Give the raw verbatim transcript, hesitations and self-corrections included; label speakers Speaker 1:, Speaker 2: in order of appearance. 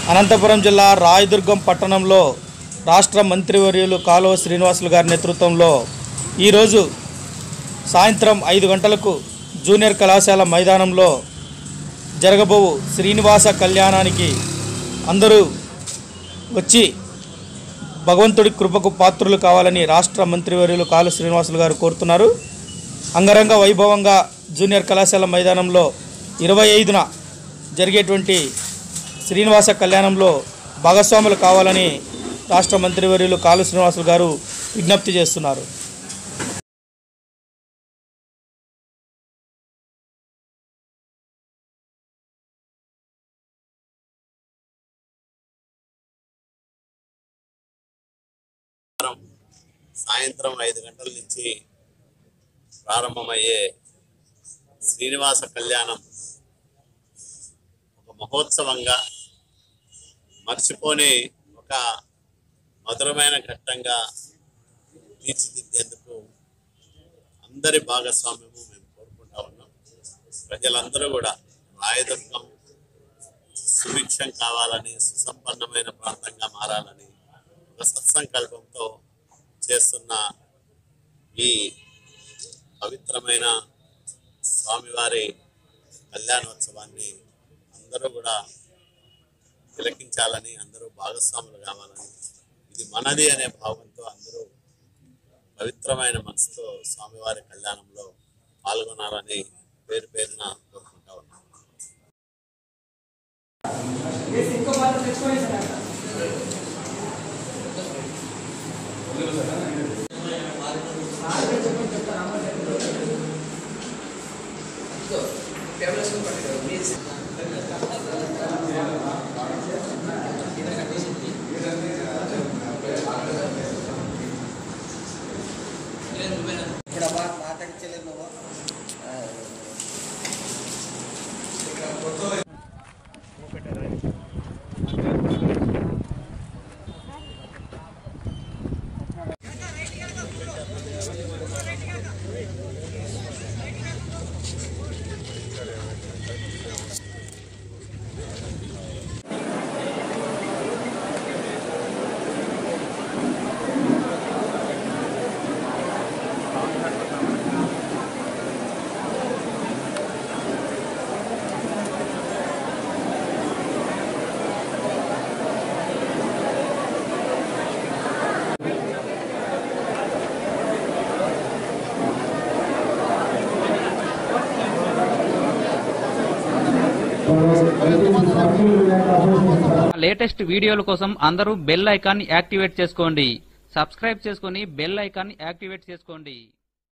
Speaker 1: అనంతపురం జిల్లా రాయదుర్గం పట్టణంలో రాష్ట్ర మంత్రివర్యులు కాలువ శ్రీనివాసులు గారి నేతృత్వంలో ఈరోజు సాయంత్రం ఐదు గంటలకు జూనియర్ కళాశాల మైదానంలో జరగబోవు శ్రీనివాస కళ్యాణానికి అందరూ వచ్చి భగవంతుడి కృపకు పాత్రులు కావాలని రాష్ట్ర మంత్రివర్యులు కాలువ శ్రీనివాసులు గారు కోరుతున్నారు. అంగరంగ వైభవంగా జూనియర్ కళాశాల మైదానంలో ఇరవై ఐదున జరిగేటువంటి శ్రీనివాస కళ్యాణంలో భాగస్వాములు కావాలని రాష్ట్ర మంత్రివర్యులు కాలువ శ్రీనివాసులు గారు విజ్ఞప్తి చేస్తున్నారు.
Speaker 2: సాయంత్రం ఐదు గంటల నుంచి ప్రారంభమయ్యే శ్రీనివాస కళ్యాణం ఒక మహోత్సవంగా మర్చిపోని ఒక మధురమైన ఘట్టంగా తీర్చిదిద్దేందుకు అందరి భాగస్వామ్యము మేము కోరుకుంటా ఉన్నాం. ప్రజలందరూ కూడా రాయదుర్గం సుభిక్షం కావాలని, సుసంపన్నమైన ప్రాంతంగా మారాలని ఒక సత్సంకల్పంతో చేస్తున్న ఈ పవిత్రమైన స్వామివారి కళ్యాణోత్సవాన్ని అందరూ కూడా తిలకించాలని, అందరూ భాగస్వాములు కావాలని, ఇది మనది అనే భావంతో అందరూ పవిత్రమైన మనసుతో స్వామివారి కళ్యాణంలో పాల్గొనాలని పేరు పేరున కోరుకుంటా ఉన్నాం.
Speaker 3: లేటెస్ట్ వీడియోల కోసం అందరూ బెల్ ఐకాన్ యాక్టివేట్ చేసుకోండి. సబ్స్క్రైబ్ చేసుకుని బెల్ ఐకాన్ యాక్టివేట్ చేసుకోండి.